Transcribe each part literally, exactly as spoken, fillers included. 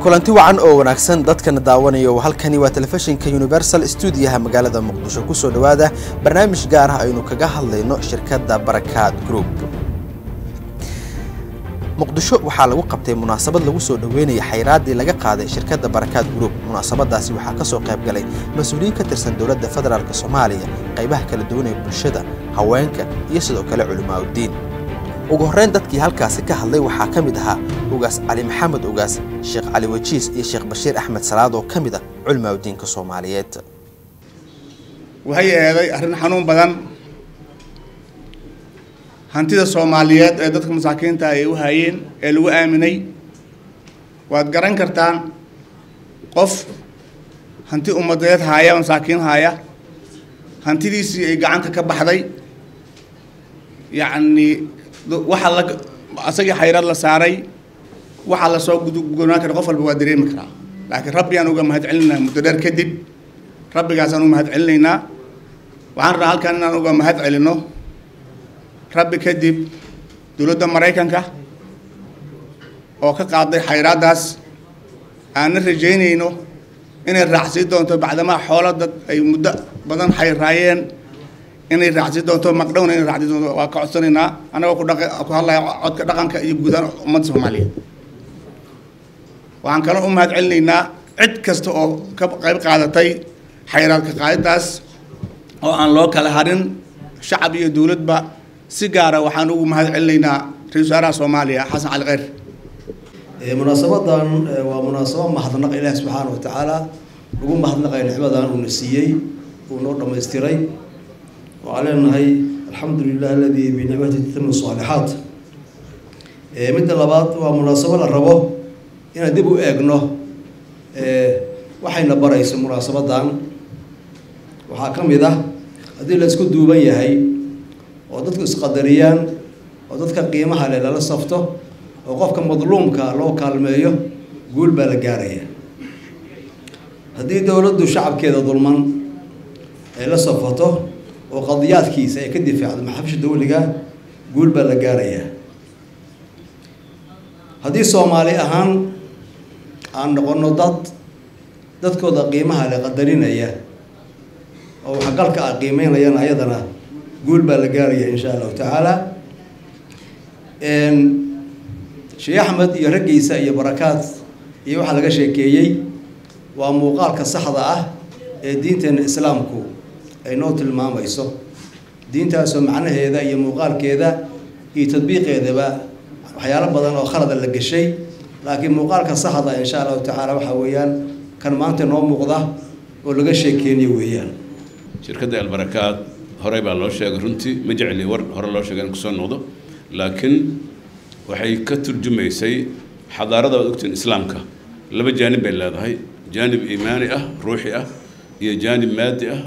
kulanti wacan oo wanaagsan dadkana daawanayo halkani waa telefishinka Universal Studio magaalada Muqdisho ku soo dhawaada barnaamij gaar ah aynu kaga hadlayno shirkadda Barakaad Group. Muqdisho waxaa lagu qabtay munaasabad lagu soo dhaweynay xayraadii laga qaaday shirkadda Barakaad Group. Munaasabadaasi waxaa ka soo qayb galay mas'uuliyiin ka tirsan dawladda federaalka Soomaaliya, qaybaha kala duwan ee bulshada, haweenka iyo sidoo kale culimada diin. ugu horreyn dadkii halkaasi ka hadlay waxaa ka mid ahaa ugaas cali maxamed ugaas sheekh cali wajiis iyo sheekh bashiir axmed salaad oo ka mid ah culimada diinka Soomaaliyeed. waxay eeday arrin xanuun badan hantida Soomaaliyeed ee dadka masaakiinta ay u hayeen ee lagu aaminay. waad garan kartaan qof hanti ummadeed haya masaakiin haya hantidiisii ay gacanta ka baxday, yacni waxa la asaga xayraad la saaray waxa la soo gudubnaa kara qof walba waa dareemi karaa. laakiin rabbi aan uga mahad celinaa muddo dheer kadib rabbigaas aan u mahad celinaynaa. waxaan rabaa halkan inaan uga mahad celino rabbi kadib dawladda Mareykanka oo ka qaaday xayraadaas. aan rajaynayno inay raacsi doonto bacdama xoolo dad ay muddo badan xayraayeen inay raacsi doonto maqdhowna inay raacsi doonto. waa ka codsanaynaa anagoo ku dhaqan ku hadlaya codka dhaqanka iyo gudaha ummadda Soomaaliyeed. waxaan kaloo u mahad celinaynaa cid kasta oo ka qayb qaadatay xayraadka qaadidaas oo aan loo kala harin shacab iyo dawladba. si gaar ah waxaan ugu mahad celinaynaa ra'iisul wasaaraha Soomaaliya Xasan Cali Khayr. ee munaasabadan waa munaasabad mahadnaq Ilaahay subhanahu wa ta'ala ugu mahadnaqay nicmadan uu siiyay uu noo dhameystiray. وعلينا الحمد لله الذي بنعمته تتم الصالحات. من اللبات ومناسبة الربو إن دبو إجنه وحين برئيس مناسبة دان وحكم إذا هذه اللي تكون دوبية هي وضدك قدريان وضدك قيمها للا صفته وقفك مظلوم كلو كالمية قول بالجارية. هذه دولة شعب كذا ظلمان لا صفته وقضيات كيسة كدفع ما حبش الدولة قول بالجارية. هذه الصومالي أهم عن قنوضات ضد كذا قيمها لقدرين إياه أو حقلك قيمين لينا أيضا قول بالجارية إن شاء الله تعالى. إن شيخ أحمد يرجع يسأي بركات يروح على شيء كيي وموقع كصحراء دين إسلامكو أي نوت المام يسوع دين تاسو معنا هذا يمقال كذا يتطبيق هذا بقى وحياة بدن وخرد لك الشيء لكن مقال كصحة إن شاء الله تعالى وحويان كان ما أنت نوم مقضى ولا شيء كيني ويان. شركة البركات هرب الله شيء قرنتي مجعلي ور هر الله شيء كسر نوضه لكن وحي كتر جمعي سي حضارة وقت الإسلام كه لما جانب بالله هاي جانب إيماني أه روحي أه هي جانب مادي أه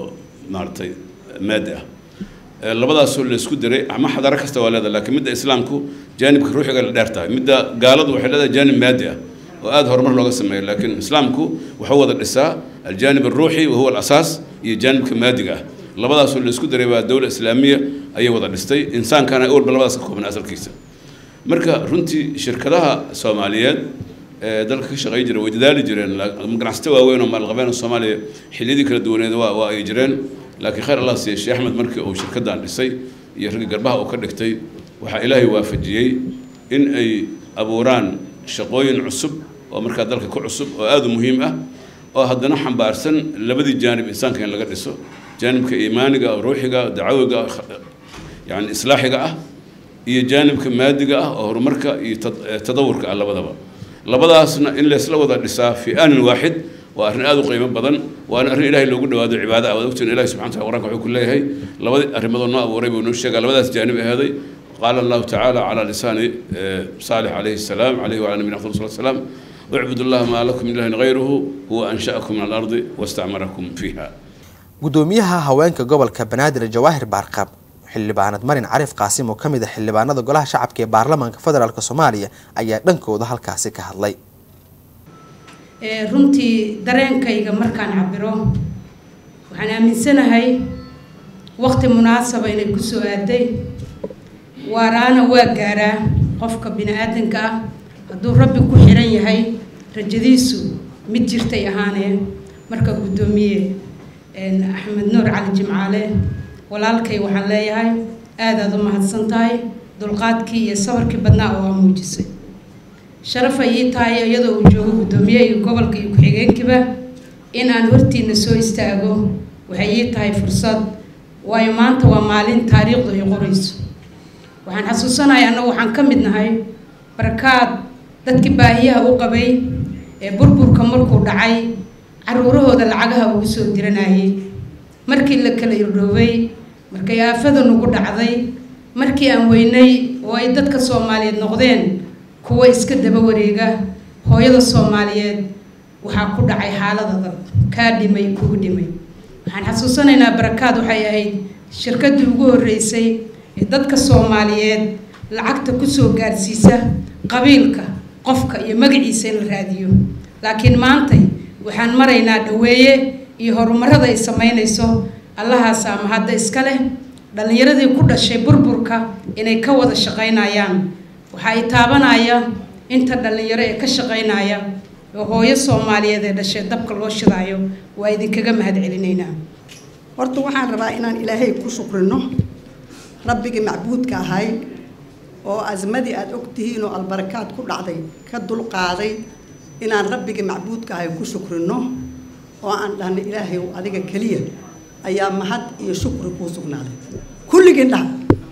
نارتي مادة لبضع سول السكودري ما حدا ركزت ولا هذا لكن مدة إسلامكو جانب روحي قال دارته مدة قالض وحلا جانب مادي وأظهر مرة لغة سمية لكن إسلامكو وحوض الإساء الجانب الروحي وهو الأساس هي جانب مادي لبضع سول السكودري والدولة الإسلامية أي وضع الاستي إنسان كان يقول باللبضع سكو من أصل كيسة مركا رنتي شركتها الصوماليات dalka ka shaqay jiray way dadaali jireen ganacsato waaweyn oo maalqabeen Soomaaliya xilidii kala duwaneed waa waa ay jireen laakiin khayr Allah siiyo Sheekh Ahmed markii uu shirkaddan dhisay iyo rag garbaha uu ka dhigtay waxa Ilaahay waafajiyay in ay abuuraan shaqooyin cusub oo markaa dalka ku cusub oo aad u muhiim ah oo haddana xambaarsan labadii jaanib insaanka in laga dhiso jaanibka iimaaniga ruuxiga dacawiga yani islaaxiga ah iyo jaanibka maadiga ah oo horumarka iyo tadawurka labadaba labadaasna in la isla wada dhisaa fi aan waaxid waa arrin aad u qiimo badan waa arrin Ilaahay loogu dhawaado cibaada ah waqti Ilaahay subhanahu wa ta'ala quraanka wuxuu ku leeyahay labada arrimood noo abuuray buu noo sheegay labadaas jaanib ahaday qala Allah ta'ala ala lisani Salih alayhi salam alayhi wa ala nabiyina sallallahu alayhi wa sallam wa'budu Allah ma lakum min ilahin ghayruhu huwa ansha'akum min al-ardi wasta'marakum fiha. gudoomiyaha haweenka gobolka Banaadir Jawaahir Barqab xildhibaanad Marin Cariif Qaasim oo kamid ah xildhibaanada golaha shacabka ee baarlamaanka federaalka Soomaaliya ayaa dhankooda halkaasi ka hadlay. ee runtii dareenkayga markaan cabiro waxaan aaminsanahay waqti munaasab ah inay ku soo aaday waraana waa gaaraa qofka bini aadanka ah hadduu rabbi ku xiran yahay rajadiisu mid jirtay ahaaneen marka guddoomiye axmed nuur cali jimcaale walaalkay waxaan leeyahay aad aad u mahadsan tahay dulqaadkii iyo sabarkii badnaa oo aa muujisay sharaf ay ii tahay iyadoo uu joogo guddoomiye iyo gobolka iyo ku-xigeenkiiba in aan hortiina soo istaago waxay ii tahay fursad waayo maanta waa maalin taariikhdu ay qorayso waxaan xasuusanahay annagu waxaan ka mid nahay barakaad dadkii baahiyaha u qabay ee burburka markuu dhacay caruurahooda lacagaha ugu soo diranayay markii la kala irdhoobay markay aafada nagu dhacday markii aan weynay oo ay dadka Soomaaliyeed noqdeen kuwa iska daba wareega hooyada Soomaaliyeed waxaa ku dhacay xaalad adag ka dhimay kugu dhimay waxaan xasuusanaynaa barakaad waxay ahayd shirkadii ugu horeysay ee dadka Soomaaliyeed lacagta ku soo gaarsiisa qabiilka qofka iyo magaciisa in la raadiyo laakiin maanta waxaan maraynaa dhaweeye iyo horumarada ay sameynayso allahaas ama hadda iska leh dhalinyaradii ku dhashay burburka inay ka wada shaqeynayaan waxa ay taabanaya inta dhalinyaro ee ka shaqeynaya oo hooyo Soomaaliyeed ee dhashay dabka loo shidaayo waa idinkaga mahad celinaynaa horta waxaan rabaa inaan Ilaahay ku shukrino rabbiga macbuudka ahay oo azmadii aad ogtihiin oo albarakaad ku dhacday ka dul qaaday inaan rabbiga macbuudka ahay ku shukrino oo aan dhahno Ilaahay adiga kaliya ayaa mahad iyo shukri ku sugnaaday kulligeen dha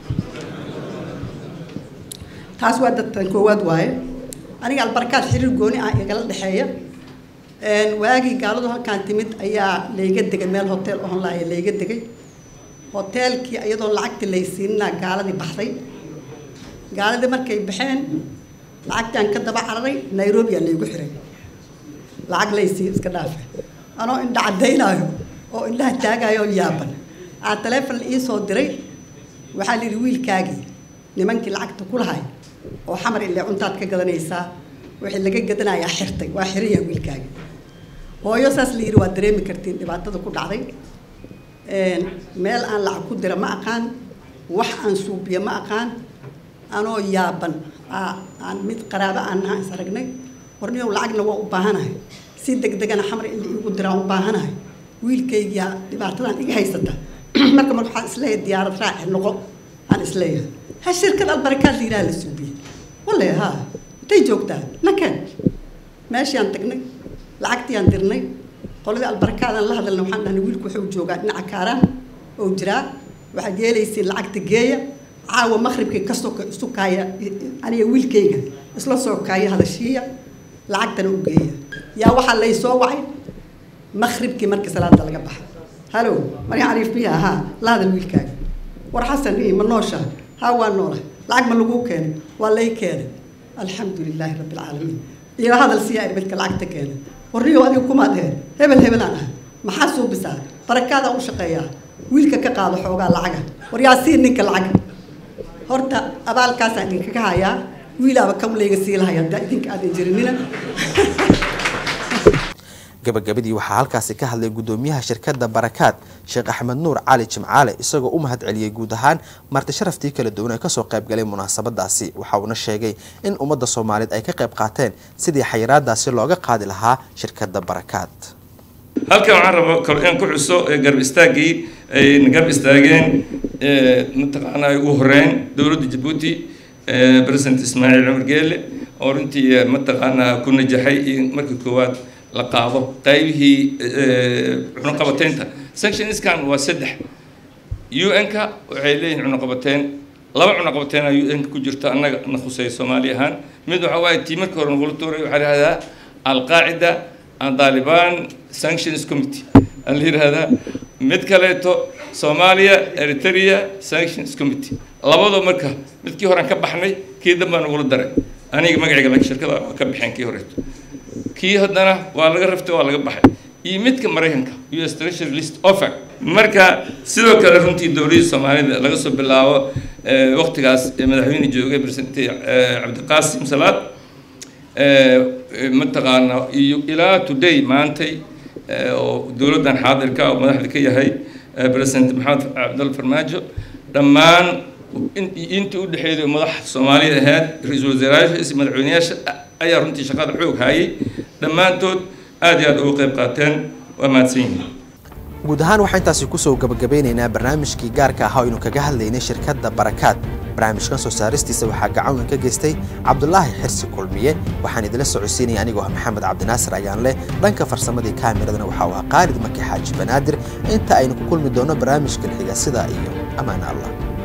taas waa dadkan koowaad waaye aniga albarakaad xiriir gooni ah igala dhaxeeya een waagi gaaladu halkaan timid ayaa leeyga degay meel hotel oo la leeyga degay hotelkii iyadoo lacagta laysiinna gaaladii baxday gaaladii markay baxeen lacagtan ka daba cararay Nairobi ayaa leeygu xiray lacag laysiin iska dhaafay anoo indha cadeynaayo oo indhaha taagayo yaaban aa telefoon ii soo diray waxa la yiri wiilkaagii nimankii lacagta ku lahay oo xamar ilaa cuntaad ka gadanaysaa wixii laga gadanayaa xirtay waa xiriya wiilkaagii hooyo saas la yiri waa dareemi kartiin dhibaatada ku dhacday een meel aan lacag ku dira ma aqaan wax aan suubiyo ma aqaan anoo yaaban aan mid qaraabo aan nahay saragnay warniyo lacagna waa u baahanahay si degdegana xamar ilaa igu dira u baahanahay wiilkayga dhibaatadan iga haysata marka marka waxaan isleeyahay diyaarad raaci noqo aan isleeyahay ha shirkad albarakaad liiraa la suubiye wallahi ha tay joogtaa nakeen meeshii aan tagnay lacagtii aan dirnay qoladii albarakaadan la hadalna waxaan dhahnay wiilku wuxuu joogaa dhinaca kaaraan oo jiraa waxaad yeelaysay lacagta geeya caawa maqribkii ka soo sukaaya aniga wiilkayga isla soo kaaya hadashiya lacagtana u geeya yaa waxa lay soo wacay maqribkii markii salaada laga baxay halo mari ariif biya ha la hadal wiilkaaga war xasan ee ma noosha ha waa noolay lacag ma lagu keenay waa lay keenay alxamdulilaahi rabbil caalamiin iyo hadal siya irbadka lacagta keenay warriyo adiga kuma adeer hebel hebel aan maxaa soo bisaa barakaada u shaqeeya wiilka ka qaado xoogaa lacaga war yaa siin ninka lacag horta abaalkaas aan idinka ka hayaa wiilaba kamlayga sii lahayaa daa idinka aad jirinina gabagabadii waxaa halkaasi ka hadlay guddoomiyaha shirkadda barakaad Sheekh Axmed Nuur Cali Jimcaale isagoo u mahad celiyay guud ahaan marti sharaftii kala duwan ee ka soo qayb galay munaasabadaasi waxa uu sheegay in ummadda Soomaaliyeed ay ka qayb qaateen sidii xayiraadaasi looga qaadi lahaa shirkadda barakaad halkan waxaan rabaa kale in ku xuso garb istaagii ay garb istaageen ee mataqaanaa ugu horeen dawladda Djibouti ee president Ismaaciil Umar Geelle oo runtii mataqaanaa ku najaxay markii koowaad la qaado qaybihii cunaqabateynta sanctions kan waa saddex U N ka waxay leeyihiin cunaqabateyn laba cunaqabateyn U N ku jirta annaga nakhusay Soomaali ahaan mid waxa waay tiimarka hore noqon tooray waxa raada al-Qaa'ida and Taliban Sanctions Committee اللي هذا متكلته Soomaaliya Eritrea Sanctions Committee labada marka midkii hore ka baxnay kii dambe aan ugu daray aniga magacayga la shirkada ka bixin kii hore kii hadana waa laga raftay waa laga baxay iyo midka Mareykanka U S Treasury List offer marka sidoo kale runtii dawladda Soomaalida laga soo bilaabo waqtigaas madaxweyne joogay president Cabdiqaasim Salaad mataqaana iyo ilaa today maantay oo dawladdan xaadirka oo madaxda ka yahay president Maxamed Cabdul Farmaajo dhammaan intii u dhaxeeyay madax Soomaaliyeed ahayd ra'iisul wasaaraha madaxweynayaasha ayaa runtii shaqada xoog hayay dhammaantood aad iyo aad uga qayb qaateen waa mahadsan yihiin guud ahaan waxaan intaasi kusoo gabagabeynaynaa barnaamijkii gaarka ah oo aynu kaga hadlaynay shirkadda barakaad barnaamijkan soo saaristiisa waxaa gacan weyn ka geystay cabdulaahi xirsi kulmiye waxaan idila socodsiinaya anigoo ah maxamed cabdinaasir ayaan leh dhanka farsamadii kaameradana waxaa u ah qaalid maki xaaji banaadir inta aynu ku kulmi doono barnaamijkan xiga sidaa iyo ammaan allah